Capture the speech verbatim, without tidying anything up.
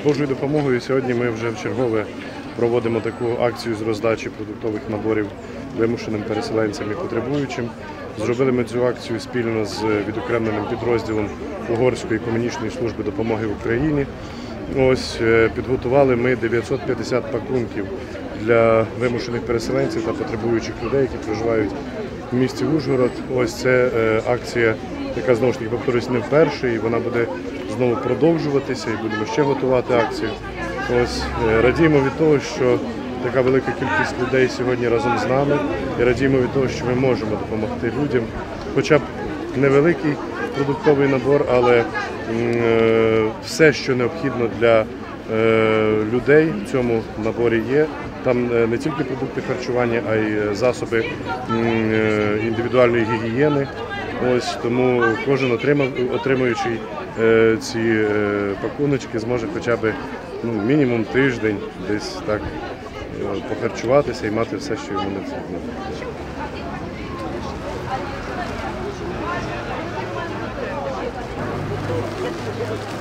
З Божою допомогою сьогодні ми вже вчергове проводимо таку акцію з роздачі продуктових наборів вимушеним переселенцям і потребуючим. Зробили ми цю акцію спільно з відокремленим підрозділом Угорської комунічної служби допомоги Україні. Ось підготували ми дев'ятсот п'ятдесят пакунків для вимушених переселенців та потребуючих людей, які проживають в місті Ужгород. Ось це акція, яка, знову ж таки, повторюсь, не вперше, і вона буде знову продовжуватися, і будемо ще готувати акцію. Ось радіємо від того, що така велика кількість людей сьогодні разом з нами, і радіємо від того, що ми можемо допомогти людям, хоча б невеликий продуктовий набор, але все, що необхідно для людей в цьому наборі є. Там не тільки продукти харчування, а й засоби індивідуальної гігієни. Ось, тому кожен отримуючий ці пакуночки зможе хоча б ну, мінімум тиждень десь так похарчуватися і мати все, що йому необхідно. Thank you.